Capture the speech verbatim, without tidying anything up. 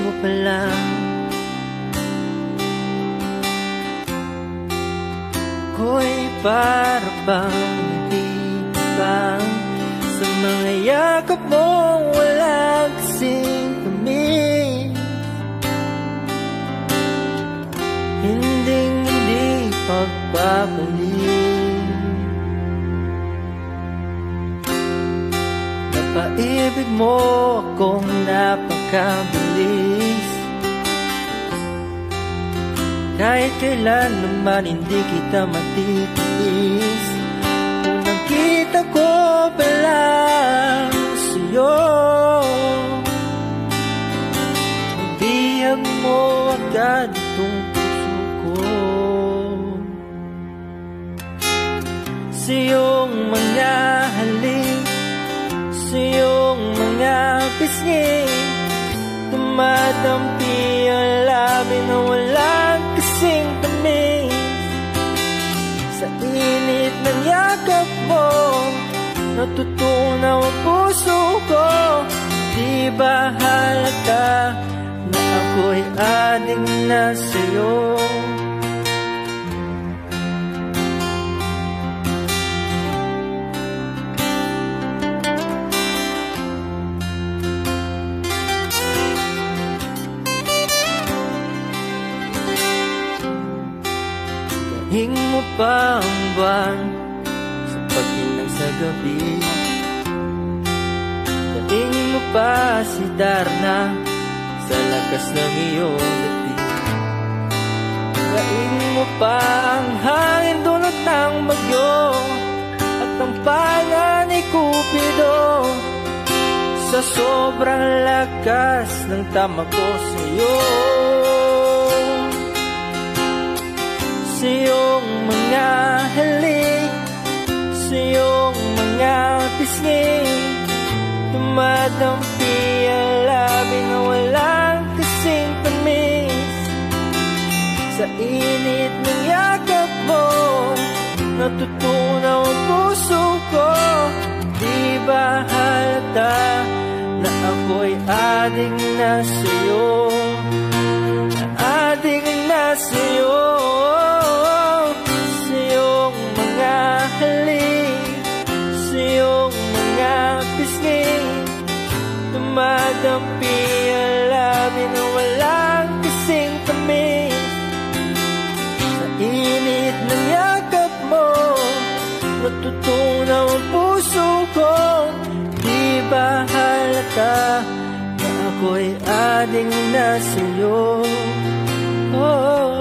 mo pa lang. Ako'y para bang nagtitibang sa mga yakap mong walang kasing tamis. Hinding-hindi pagpapalik. Napaibig mo akong napakabilis. Kahit kailan naman hindi kita matitiis. Unang kita ko pa lang sa'yo, nabihag mo agad itong puso ko. Sa iyong mga halik, sa iyong mga pisngi, tumadampi ang labi na walang kasing tamis. Sa init ng yakap mo, natutunaw ang puso ko. Di ba halata na ako'y ading na sa'yo? Hing mo pa ang buwan sa pagkinang sa gabi. Daing mo pa si Darna sa lakas ng iyong dati. Daing mo pa ang hangin dulot ng bagyo at ang panga ni Cupido. Sa sobrang lakas ng tama ko sa'yo, sa iyong mga halik, sa iyong mga pisngi, tumadampi ang labi na walang kasing tamis. Sa init ng yakap mo, natutunaw ang puso ko. Di ba halata na ako'y ading na sa'yo? Ading na sa'yo. Sa iyong mga halik, sa iyong mga pisngi, tumadampi ang labi na walang kasing tamis. Sa init ng yakap mo, natutunaw ang puso ko. Di ba halata na ako'y ading na sa'yo? Oh.